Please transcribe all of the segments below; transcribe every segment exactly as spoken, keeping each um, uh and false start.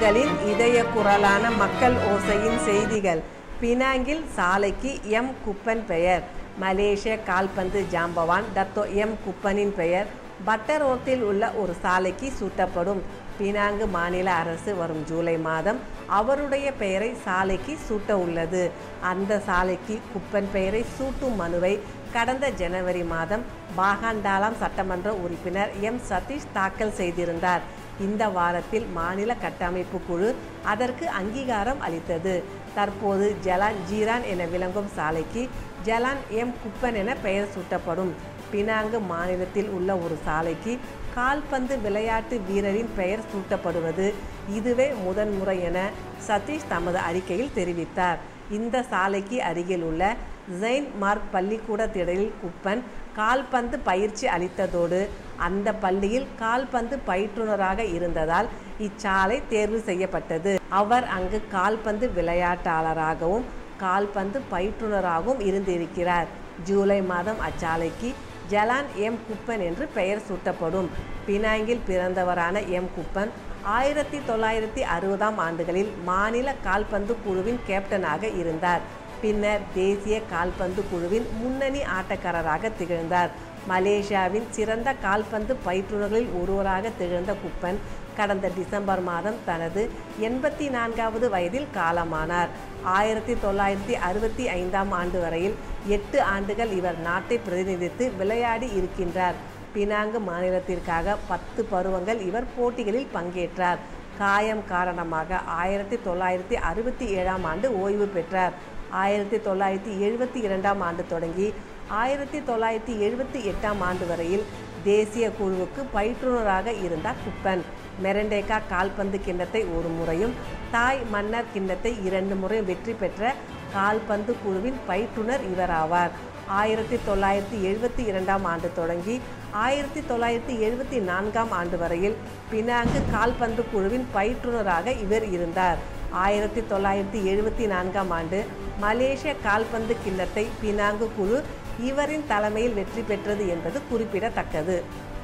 மக்களின் இதய குரலான மக்கள் ஓசையின் செய்திகள். பினாங்கில் சாலைக்கு எம் குப்பன் பெயர். மலேசிய கால்பந்து ஜாம்பவான் டத்தோ எம் குப்பனின் பெயர் பட்டரோத்தில் உள்ள ஒரு சாலைக்கு சூட்டப்படும். பினாங்கு மாநில அரசு வரும் ஜூலை மாதம் அவருடைய பெயரை சாலைக்கு சூட்ட உள்ளது. அந்த சாலைக்கு குப்பன் பெயரை சூட்டும் மனுவை கடந்த ஜனவரி மாதம் பாகாண்டாலாம் சட்டமன்ற உறுப்பினர் எம் சதீஷ் தாக்கல் செய்திருந்தார். இந்த வாரத்தில் மாநில கட்டமைப்பு குழு அதற்கு அங்கீகாரம் அளித்தது. தற்போது ஜலான் ஜீரான் என விளங்கும் சாலைக்கு ஜலான் எம் குப்பன் என பெயர் சூட்டப்படும். பினாங்கு மாநிலத்தில் உள்ள ஒரு சாலைக்கு கால்பந்து விளையாட்டு வீரரின் பெயர் சூட்டப்படுவது இதுவே முதன்முறை என சதீஷ் தமது அறிக்கையில் தெரிவித்தார். இந்த சாலைக்கு அருகில் உள்ள ஜெயின் மார்க் பள்ளிக்கூட திடலில் குப்பன் கால்பந்து பயிற்சி அளித்ததோடு அந்த பள்ளியில் கால்பந்து பயிற்றுனராக இருந்ததால் இச்சாலை தேர்வு செய்யப்பட்டது. அவர் அங்கு கால்பந்து விளையாட்டாளராகவும் கால்பந்து பயிற்றுனராகவும் இருந்திருக்கிறார். ஜூலை மாதம் அச்சாலைக்கு ஜலான் எம் குப்பன் என்று பெயர் சூட்டப்படும். பினாங்கில் பிறந்தவரான எம் குப்பன் ஆயிரத்தி தொள்ளாயிரத்தி அறுபதாம் ஆண்டுகளில் மாநில கால்பந்து குழுவின் கேப்டனாக இருந்தார். பின்னர் தேசிய கால்பந்து குழுவின் முன்னணி ஆட்டக்காரராக திகழ்ந்தார். மலேசியாவின் சிறந்த கால்பந்து பயிற்றுனர்களில் ஒருவராக திகழ்ந்த குப்பன் கடந்த டிசம்பர் மாதம் தனது எண்பத்தி நான்காவது வயதில் காலமானார். ஆயிரத்தி தொள்ளாயிரத்தி அறுபத்தி ஐந்தாம் ஆண்டு வரையில் எட்டு ஆண்டுகள் இவர் நாட்டை பிரதிநிதித்து விளையாடி இருக்கின்றார். பினாங்கு மாநிலத்திற்காக பத்து பருவங்கள் இவர் போட்டிகளில் பங்கேற்றார். காயம் காரணமாக ஆயிரத்தி தொள்ளாயிரத்தி அறுபத்தி ஏழாம் ஆண்டு ஓய்வு பெற்றார். ஆயிரத்தி தொள்ளாயிரத்தி எழுபத்தி இரண்டாம் ஆண்டு தொடங்கி ஆயிரத்தி தொள்ளாயிரத்தி எழுபத்தி எட்டாம் ஆண்டு வரையில் தேசிய குழுவுக்கு பயிற்றுனராக இருந்தார் குப்பன். மெரண்டேக்கா கால்பந்து கிண்ணத்தை ஒரு முறையும் தாய் மன்னர் கிண்ணத்தை இரண்டு முறையும் வெற்றி பெற்ற கால்பந்து குழுவின் பயிற்றுனர் இவராவார். ஆயிரத்தி தொள்ளாயிரத்தி எழுபத்தி இரண்டாம் ஆண்டு தொடங்கி ஆயிரத்தி தொள்ளாயிரத்தி எழுபத்தி நான்காம் ஆண்டு வரையில் பினாங்கு கால்பந்து குழுவின் பயிற்றுனராக இவர் இருந்தார். ஆயிரத்தி தொள்ளாயிரத்தி எழுபத்தி நான்காம் ஆண்டு மலேசிய கால்பந்து கிண்ணத்தை பினாங்கு குழு இவரின் தலைமையில் வெற்றி பெற்றது என்பது குறிப்பிடத்தக்கது.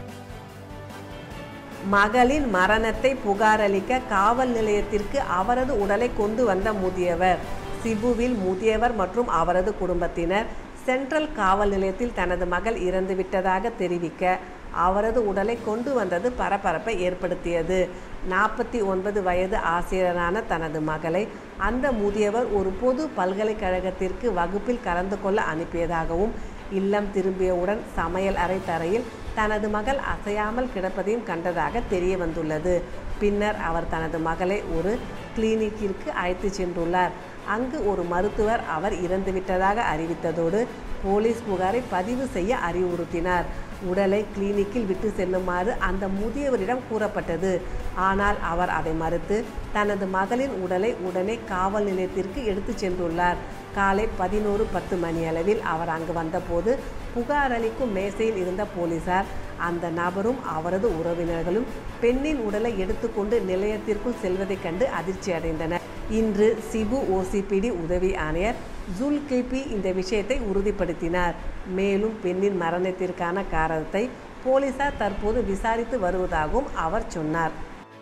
மகளின் மரணத்தை புகாரளிக்க காவல் நிலையத்திற்கு அவரது உடலை கொண்டு வந்த முதியவர். சிபுவில் முதியவர் மற்றும் அவரது குடும்பத்தினர் சென்ட்ரல் காவல் நிலையத்தில் தனது மகள் இறந்துவிட்டதாக தெரிவிக்க அவரது உடலை கொண்டு வந்தது பரபரப்பை ஏற்படுத்தியது. நாற்பத்தி ஒன்பது வயது ஆசிரியரான தனது மகளை அந்த முதியவர் ஒரு பொது பல்கலைக்கழகத்திற்கு வகுப்பில் கலந்து கொள்ள அனுப்பியதாகவும் இல்லம் திரும்பியவுடன் சமையல் அறை தரையில் தனது மகள் அசையாமல் கிடப்பதையும் கண்டதாக தெரிய வந்துள்ளது. பின்னர் அவர் தனது மகளை ஒரு கிளினிக்கிற்கு அழைத்து சென்றுள்ளார். அங்கு ஒரு மருத்துவர் அவர் இறந்துவிட்டதாக அறிவித்ததோடு போலீஸ் புகாரை பதிவு செய்ய அறிவுறுத்தினார். உடலை கிளினிக்கில் விட்டு செல்லுமாறு அந்த முதியவரிடம் கூறப்பட்டது. ஆனால் அவர் அதை மறுத்து தனது மகளின் உடலை உடனே காவல் நிலையத்திற்கு எடுத்து சென்றுள்ளார். காலை பதினோரு பத்து மணியளவில் அவர் அங்கு வந்தபோது புகார் அளிக்கும் மேசையில் இருந்த போலீசார் அந்த நபரும் அவரது உறவினர்களும் பெண்ணின் உடலை எடுத்துக்கொண்டு நிலையத்திற்குள் செல்வதைக் கண்டு அதிர்ச்சி அடைந்தனர். இன்று சிபு ஓசிபிடி உதவி ஆணையர் ஜுல்கிபி இந்த விஷயத்தை உறுதிப்படுத்தினார். மேலும் பெண்ணின் மரணத்திற்கான காரணத்தை போலீசார் தற்போது விசாரித்து வருவதாகவும் அவர் சொன்னார்.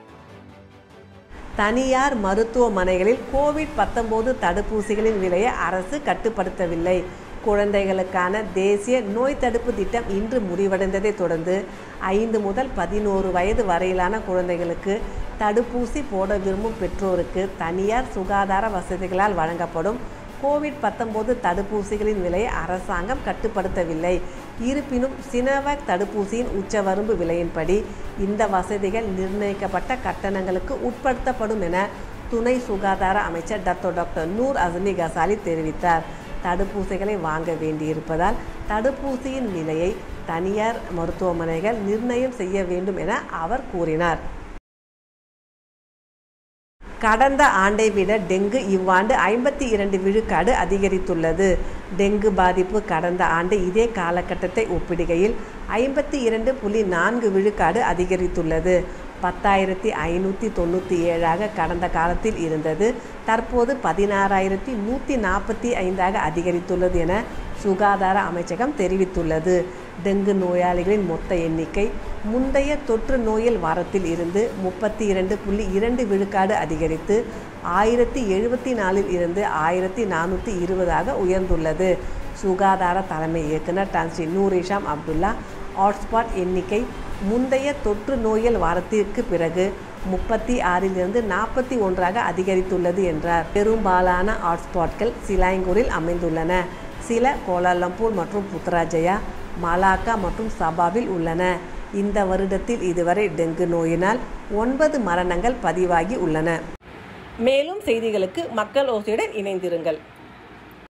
தனியார் மருத்துவமனைகளில் கோவிட் பத்தொன்பது தடுப்பூசிகளின் விலையை அரசு கட்டுப்படுத்தவில்லை. குழந்தைகளுக்கான தேசிய நோய் தடுப்பு திட்டம் இன்று முடிவடைந்ததை தொடர்ந்து ஐந்து முதல் பதினோரு வயது வரையிலான குழந்தைகளுக்கு தடுப்பூசி போட விரும்பும் பெற்றோருக்கு தனியார் சுகாதார வசதிகளால் வழங்கப்படும் கோவிட் பத்தொன்பது தடுப்பூசிகளின் விலையை அரசாங்கம் கட்டுப்படுத்தவில்லை. இருப்பினும் சினோவேக் தடுப்பூசியின் உச்சவரம்பு விலையின்படி இந்த வசதிகள் நிர்ணயிக்கப்பட்ட கட்டணங்களுக்கு உட்படுத்தப்படும் என துணை சுகாதார அமைச்சர் Dato doctor Noor Azmi Ghazali தெரிவித்தார். தடுப்பூசிகளை வாங்க வேண்டியிருப்பதால் தடுப்பூசியின் விலையை தனியார் மருத்துவமனைகள் நிர்ணயம் செய்ய வேண்டும் என அவர் கூறினார். கடந்த ஆண்டை விட டெங்கு இவ்வாண்டு ஐம்பத்தி இரண்டு விழுக்காடு அதிகரித்துள்ளது. டெங்கு பாதிப்பு கடந்த ஆண்டு இதே காலகட்டத்தை ஒப்பிடுகையில் ஐம்பத்தி இரண்டு புள்ளி நான்கு விழுக்காடு அதிகரித்துள்ளது. பத்தாயிரத்தி ஐநூற்றி தொண்ணூற்றி ஏழாக கடந்த காலத்தில் இருந்தது. தற்போது பதினாறாயிரத்தி நூற்றி நாற்பத்தி ஐந்தாக அதிகரித்துள்ளது என சுகாதார அமைச்சகம் தெரிவித்துள்ளது. டெங்கு நோயாளிகளின் மொத்த எண்ணிக்கை முந்தைய தொற்று நோயல் வாரத்தில் இருந்து முப்பத்தி இரண்டு புள்ளி இரண்டு விழுக்காடு அதிகரித்து ஆயிரத்தி எழுபத்தி நாலில் இருந்து ஆயிரத்தி நானூற்றி இருபதாக உயர்ந்துள்ளது. சுகாதார தலைமை இயக்குனர் Tan Sri Noor Hisham Abdullah hotspot எண்ணிக்கை முந்தைய தொற்று நோயல் வாரத்திற்கு பிறகு முப்பத்தி ஆறிலிருந்து நாற்பத்தி ஒன்றாக அதிகரித்துள்ளது என்றார். பெரும்பாலான ஹாட்ஸ்பாட்கள் சிலாங்கூரில் அமைந்துள்ளன. சில கோலாலம்பூர் மற்றும் புத்ராஜயா, மலாக்கா மற்றும் சபாவில் உள்ளன. இந்த வருடத்தில் இதுவரை டெங்கு நோயினால் ஒன்பது மரணங்கள் பதிவாகி உள்ளன. மேலும் செய்திகளுக்கு மக்கள் ஓசையுடன் இணைந்திருங்கள்.